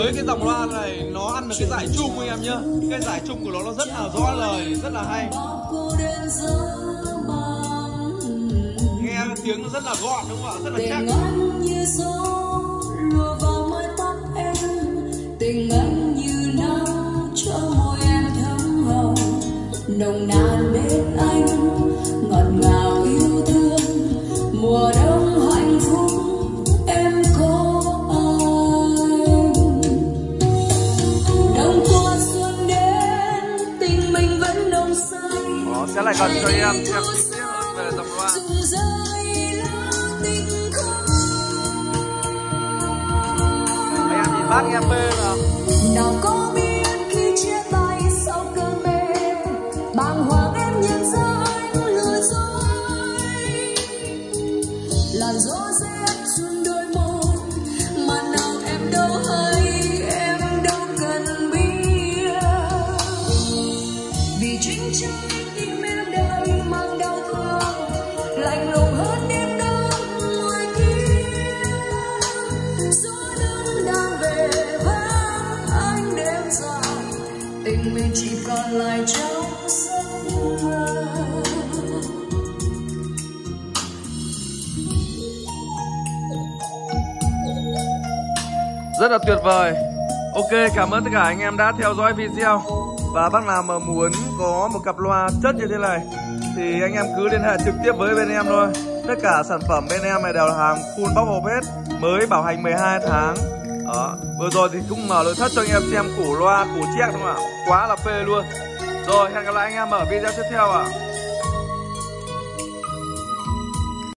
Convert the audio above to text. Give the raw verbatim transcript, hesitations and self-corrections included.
với cái dòng loa này nó ăn được cái giải chung anh em nhá. Cái giải chung của nó nó rất là rõ lời, rất là hay. Nghe cái tiếng nó rất là gọn đúng không ạ? Rất là chắc. Tình anh như nắng cho môi em thấm hồng, nồng nàn bên anh ngọt ngào yêu thương. Mùa đông hạnh phúc em có anh. Đông qua xuân đến tình mình vẫn nồng say. Đó, sẽ lại gần cho em em chi tiết hơn về dòng loa. Anh em nhìn bác nghe mê nào. Nào có biết khi chia tay sau cơn mê, bàng hoàng em nhận ra anh lừa dối. Làn gió rét xuân đôi môi, mà nào em đâu hay, em đâu cần biết. Vì chính trái tim em đây mang đau thương, lạnh lùng hơn đêm đông ngoài kia. Gió đông đang về tình mình chỉ còn lại trong giấc mơ. Rất là tuyệt vời. Ok, cảm ơn tất cả anh em đã theo dõi video. Và bác nào mà muốn có một cặp loa chất như thế này thì anh em cứ liên hệ trực tiếp với bên em thôi. Tất cả sản phẩm bên em này đều là hàng full bóc hộp hết, mới bảo hành mười hai tháng. Đó, vừa rồi thì cũng mở nội thất cho anh em xem củ loa, củ chiếc đúng không ạ? Quá là phê luôn. Rồi, hẹn gặp lại anh em ở video tiếp theo ạ.